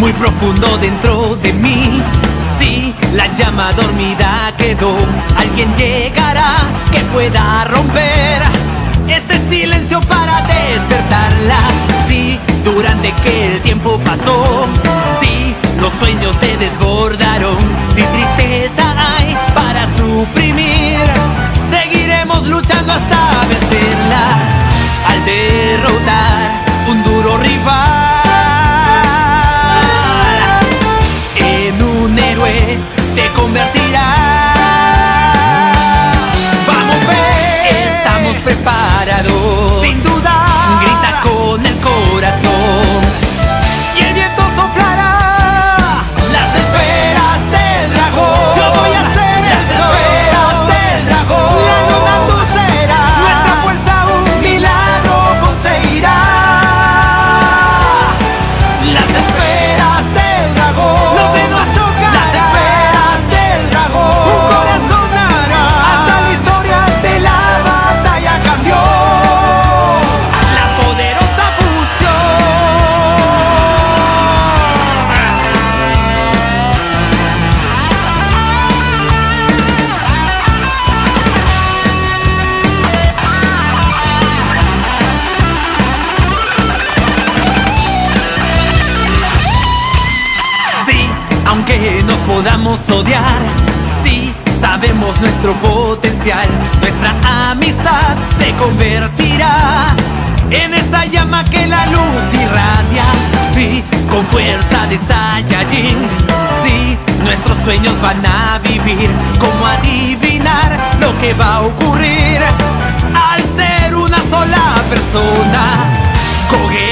muy profundo dentro de mí. Sí, la llama dormida quedó. Alguien llegará que pueda romper este silencio para despertarla. Sí, durante que el tiempo pasó, sí, los sueños se desbordaron. Si tristeza hay para suprimir, seguiremos luchando hasta vencerla. Al derrotar un duro rival, en un héroe te convertirás. Vamos, ve, estamos preparados, sin duda. Grita con el corazón y el viento soplará las esferas del dragón. Yo voy a hacer las esferas del dragón. La luna dulcera, nuestra fuerza un milagro conseguirá. Las esferas del dragón, no se nos chocan. Las esferas del dragón, un corazón hará. Hasta la historia de la batalla cambió. La poderosa fusión. Sí, aunque nos podamos odiar, sí, sabemos nuestro potencial. Nuestra amistad se convertirá en esa llama que la luz irradia. Sí, con fuerza de Saiyajin. Sí, nuestros sueños van a vivir. ¿Cómo adivinar lo que va a ocurrir al ser una sola persona? Koge